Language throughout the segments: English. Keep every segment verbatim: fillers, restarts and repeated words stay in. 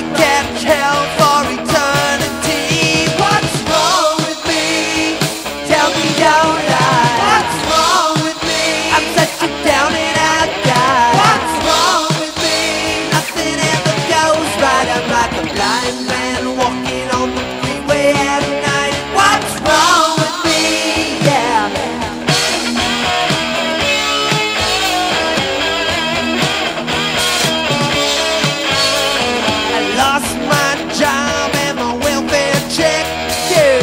catch hell for eternity. What's wrong with me? Tell me, don't lie. What's wrong with me? I'm such a down and out guy. What's wrong with me? Nothing ever goes right. I'm like a blind man walking on the freeway at night. What's wrong with me? Yeah. I lost my job and my welfare check, yeah.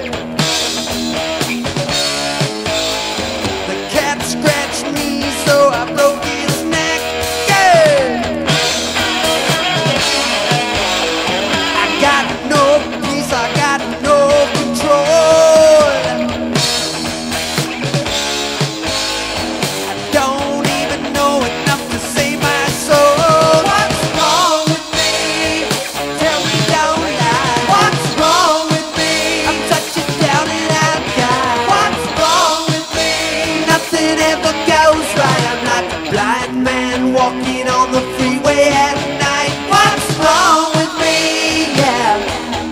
The cat scratched me, so I broke his neck, yeah. I got no peace, I got no control. I don't even know enough to save my soul. What's wrong with me? Tell me, don't lie. What's wrong with me? I'm such a down and out guy. What's wrong with me? Nothing ever goes right. I'm like a blind man walking on the freeway at night. What's wrong with me? Yeah.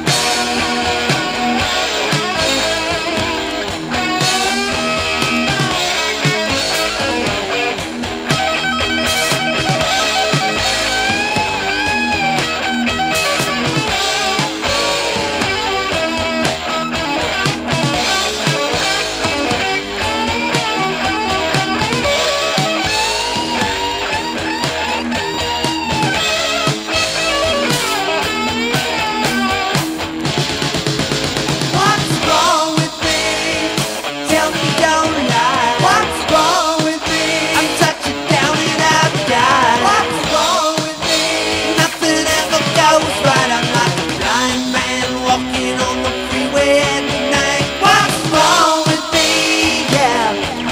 What's wrong with me? Tell me, don't lie. What's wrong with me? I'm such a down and out guy. What's wrong with me? Nothing ever goes right. I'm like a blind man walking on the freeway at night. What's wrong with me? Yeah.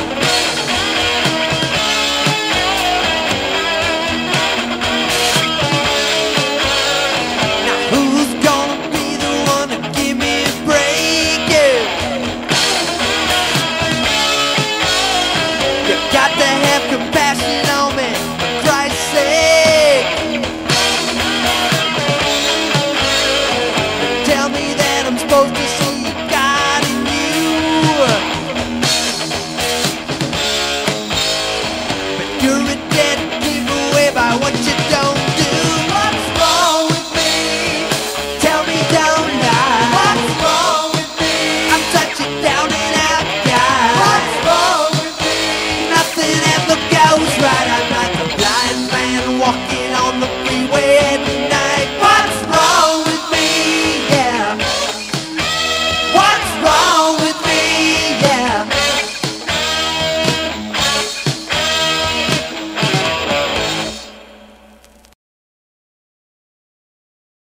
Now who's gonna be the one to give me a break? Yeah. You got to have compassion on me, for Christ's sake. Tell me that I'm supposed to see